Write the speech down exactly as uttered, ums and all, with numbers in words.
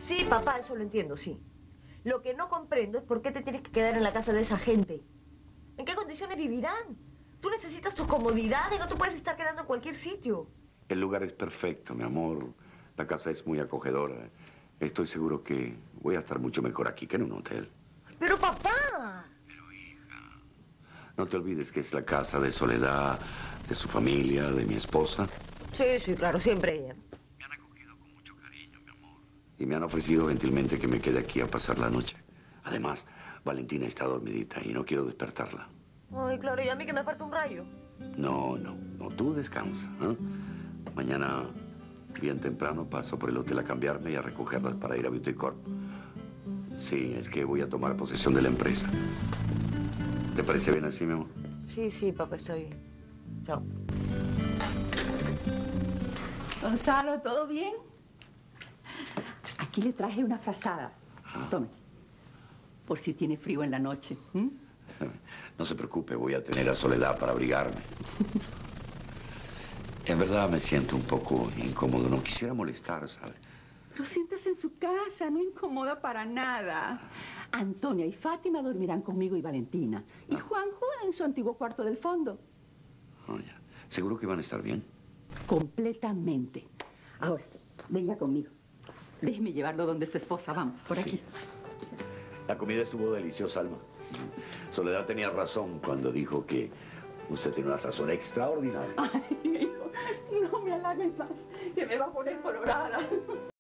Sí, papá, eso lo entiendo, sí. Lo que no comprendo es por qué te tienes que quedar en la casa de esa gente. ¿En qué condiciones vivirán? Tú necesitas tus comodidades, no te puedes estar quedando en cualquier sitio. El lugar es perfecto, mi amor. La casa es muy acogedora. Estoy seguro que voy a estar mucho mejor aquí que en un hotel. Pero, papá... Pero, hija, no te olvides que es la casa de Soledad, de su familia, de mi esposa. Sí, sí, claro, siempre ella. Me han acogido con mucho cariño, mi amor. Y me han ofrecido gentilmente que me quede aquí a pasar la noche. Además, Valentina está dormidita y no quiero despertarla. Ay, claro, y a mí que me falta un rayo. No, no, no, tú descansa, ¿eh? Mañana, bien temprano, paso por el hotel a cambiarme y a recogerlas para ir a Beauty Corp. Sí, es que voy a tomar posesión de la empresa. ¿Te parece bien así, mi amor? Sí, sí, papá, está bien. Chao. Gonzalo, ¿todo bien? Aquí le traje una frazada. Ah. Tome. Por si tiene frío en la noche. ¿Mm? No se preocupe, voy a tener a Soledad para abrigarme. En verdad me siento un poco incómodo. No quisiera molestar, ¿sabe? Pero siéntese en su casa, no incomoda para nada. Antonia y Fátima dormirán conmigo y Valentina. Y Juanjo en su antiguo cuarto del fondo. Oh, ya. ¿Seguro que van a estar bien? Completamente. Ahora, venga conmigo. Déjeme llevarlo donde su esposa. Vamos, por aquí. Sí. La comida estuvo deliciosa, Alma. Soledad tenía razón cuando dijo que usted tiene una sazón extraordinaria. Ay, hijo, no me halagues más, que me va a poner colorada.